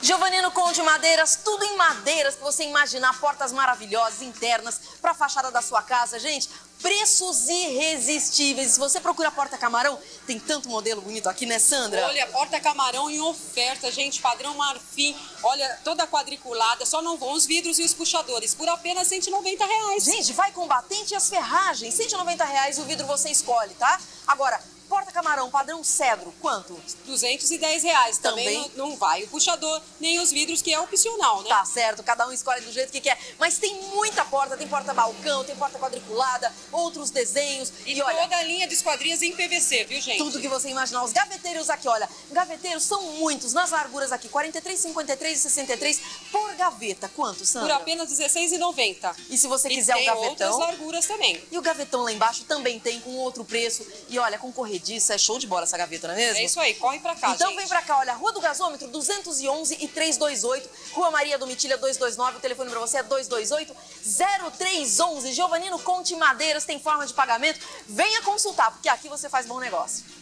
Giovanino Conde Madeiras, tudo em madeiras que você imaginar, portas maravilhosas, internas, para a fachada da sua casa, gente. Preços irresistíveis. Se você procura porta camarão, tem tanto modelo bonito aqui, né, Sandra? Olha, porta camarão em oferta, gente, padrão marfim, olha, toda quadriculada, só não vão os vidros e os puxadores, por apenas R$190. Gente, vai com batente e as ferragens, R$190 o vidro você escolhe, tá? Agora, porta camarão padrão cedro, quanto? R$210. Também não vai o puxador, nem os vidros, que é opcional, né? Tá certo, cada um escolhe do jeito que quer. Mas tem muita porta, tem porta balcão, tem porta quadriculada, outros desenhos. E olha, toda a linha de esquadrias em PVC, viu, gente? Tudo que você imaginar. Os gaveteiros aqui, olha, gaveteiros são muitos, nas larguras aqui, 43, 53 e 63 por gaveta. Quanto, Sandra? Por apenas R$16,90. E se você quiser o gavetão... tem outras larguras também. E o gavetão lá embaixo também tem, com outro preço. E olha, com corrediça, é show de bola essa gaveta, não é mesmo? É isso aí, corre pra cá, então gente. Vem pra cá, olha, Rua do Gasômetro, 211 e 328, Rua Maria Domitilha, 229, o telefone pra você é 228-0311. Giovanino Conde Madeiras tem forma de pagamento. Venha consultar, porque aqui você faz bom negócio.